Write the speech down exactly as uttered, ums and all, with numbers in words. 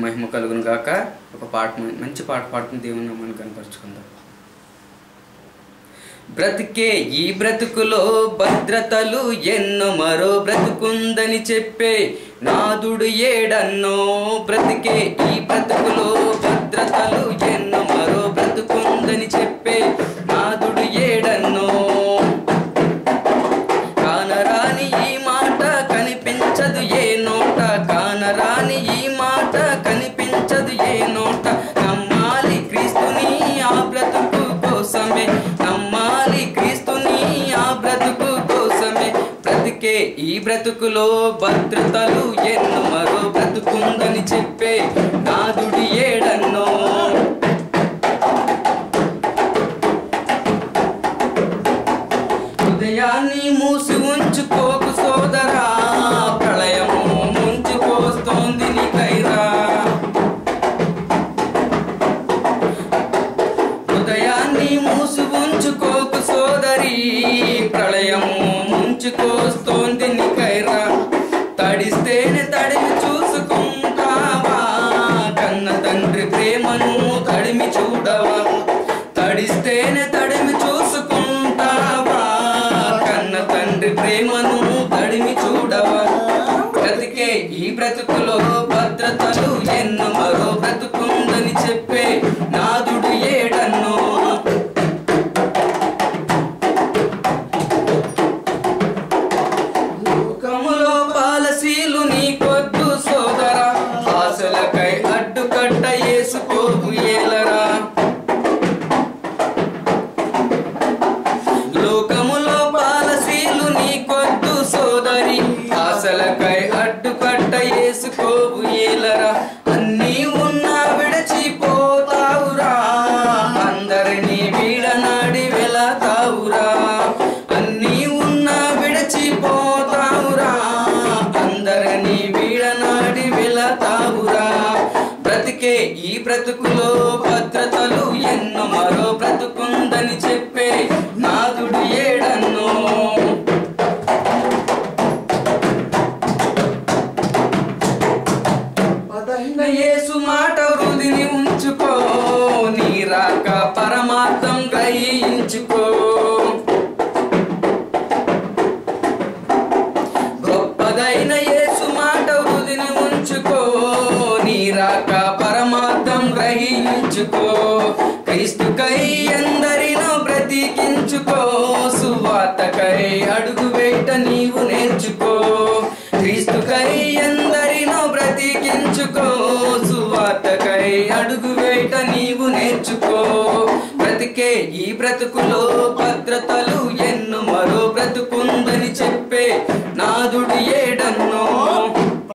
మహిమ కలుగును గాక. ఒక పాట, మంచి పాట పాడుకుని దేవుని నామాన్ని కనపరుచుకుందాం. బ్రతికే ఈ బ్రతుకులో భద్రతలు ఎన్నో, మరో బ్రతుకుందని చెప్పే నాదుడు ఏడన్నో. బ్రతికే ఈ బ్రతుకులో భద్రతలు ఎన్నో, మరో బ్రతుకుందని చెప్పే నాదుడు ఏడన్నో. కానరాని ఈ మాట కనిపించదు ఏ నోట, కానరాని ఈ మాట కనిపించదు ఏ నోట. నమ్మాలి క్రీస్తుని ఆ బ్రతుకు కోసమే, నమ్మాలి క్రీస్తుని ఆ బ్రతుకు కోసమే. బ్రతికే ఈ బ్రతుకులో భద్రతలు ఎన్నో, మరో బ్రతుకుందని చెప్పే నాదుడి ఏడన్నో. హృదయాన్ని మూసి ఉంచుకోకు సోదరా, ప్రళయము ముంచుకొస్తోంది నీకైరా. హృదయాన్ని మూసి ఉంచుకోకు సోదరి, ప్రళయము ముంచుకొస్తోంది నీకైరా. తడిస్తేనే తడిమి చూసుకుంటావా, కన్న తండ్రి ప్రేమను తడిమి చూడవా. తడిస్తేనే తడిమి చూసుకుంటావా, కన్న తండ్రి ప్రేమను తడిమి చూడవా. బ్రతికే ఈ బ్రతుకులో భద్రతలు ఎన్నో, మరో బ్రతుకుందని చెప్పే నాదుడు ఏడన్నో. లోకములో పాలసీలు నీకొద్దు సోదరా, ఆశలకై అడ్డుకట్ట వేసుకోకు ఏలరా. లోకములో పాలసీలు నీకొద్దు సోదరి, ఆశలకై అడ్డుకట్ట వేసుకోవు ఏలరా. అన్నీ ఉన్నా విడచిపోతావురా, అందరినీ వీడనాడి వెళతావురా. అన్నీ ఉన్నా విడచిపోతావురా, అందరినీ వీడనాడి వెళతావురా. బ్రతికే ఈ బ్రతుకులో భద్రతలు ఎన్నో, మరో బ్రతుకుందని చెప్పే నాదుడు ఏడన్నో. పదైన యేసు మాట హృదిని ఉంచుకో, నీ రాక పరమార్థం గ్రహించుకో. గొప్పదైన యేసు మాట హృదిని ఉంచుకో, నీ రాక పరమార్థం గ్రహించుకో. క్రీస్తుకై ఎందరినో బ్రతికించుకో, సువార్తకై అడుగు వేట నీవు నేర్చుకో. క్రీస్తుకై ఎందరినో బ్రతికించుకో, సువార్తకై అడుగు వేట నీవు నేర్చుకో. బ్రతికే ఈ బ్రతుకులో భద్రతలు ఎన్నో, మరో బ్రతుకుందని చెప్పే నాదుడు